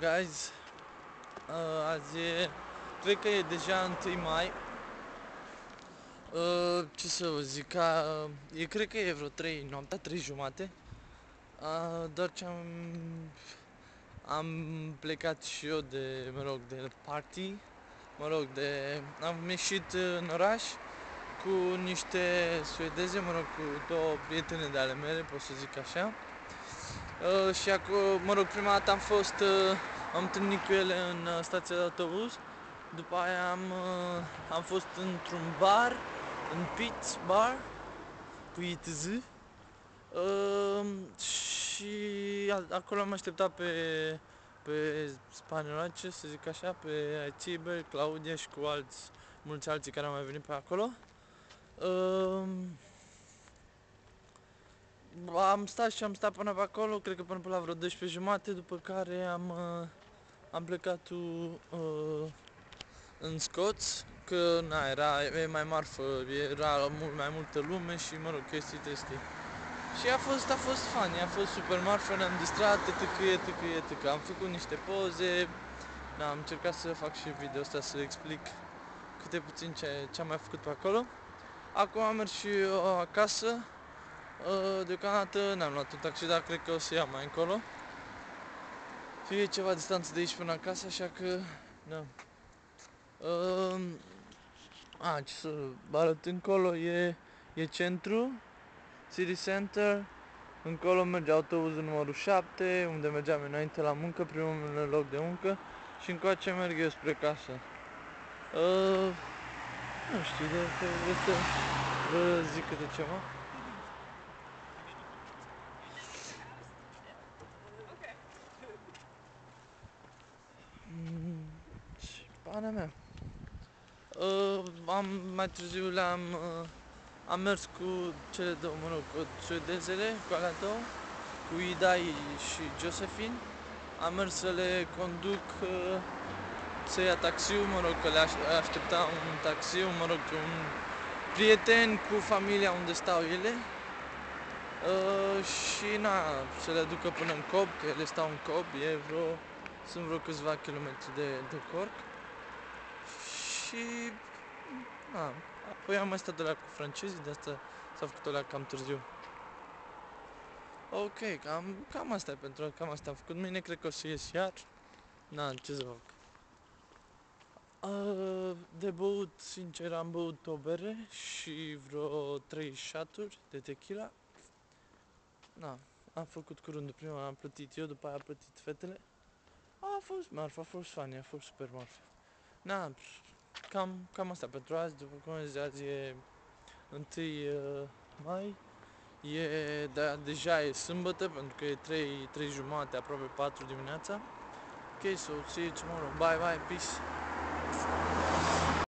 Guys, azi e, cred că e deja 1 mai. Ce să vă zic, cred că e vreo 3 noaptea, 3 jumate. Doar ce am plecat și eu de party, am ieșit în oraș cu niște suedeze, cu două prietene de ale mele, pot să zic așa. Și acum, prima dată am întâlnit cu ele în stația de autobuz. După aia am fost într-un bar, în Pizz Bar, cu ITZ. Și acolo am așteptat pe spaniolace, să zic așa, pe Tiber, Claudia și cu mulți alții care au mai venit pe acolo. Am stat până pe acolo, cred că până pe la vreo 12:30, după care am plecat în Scots, că e mai marfă, era mult mai multă lume și chestii. Și a fost funny, a fost super marfă, ne-am distrat, etc. Am făcut niște poze, am încercat să fac și video ăsta să explic câte puțin ce am mai făcut pe acolo. Acum am mers și acasă. Deocamdată n-am luat un taxi, dar cred că o să iau mai încolo. E ceva distanță de aici până acasă, așa că, da. Ce să vă arăt încolo, e centru, City Center. Încolo merge autobuzul numărul 7, unde mergeam înainte la muncă, primul loc de muncă. Și încoace merg eu spre casă. Nu știu, dacă vreți să vă zic câte ceva. Și pana mea. Mai târziu am mers cu cele două, cu suedezele, cu alea două, cu Idai și Josephine. Am mers să le conduc, să ia taxiul, că le aștepta un taxiu, un prieten cu familia unde stau ele. Și să le ducă până în Cob, că ele stau în Cob, sunt vreo câțiva kilometri de Cork. Și apoi am mai stat cu francezii, de asta s-a făcut cam târziu. Ok, cam asta am făcut. Mâine cred că o să ies iar. Ce să fac. De băut, sincer, am băut o bere și vreo 3 shot-uri de tequila. Am făcut curând, prima am plătit eu, după aia a plătit fetele. A fost marfă, a fost funny, a fost super marfă. Cam asta pentru azi, după cum am zis, azi e 1 mai. Deja e sâmbătă, pentru că e 3:30, aproape 4 dimineața. Ok, so see you tomorrow. Bye, peace.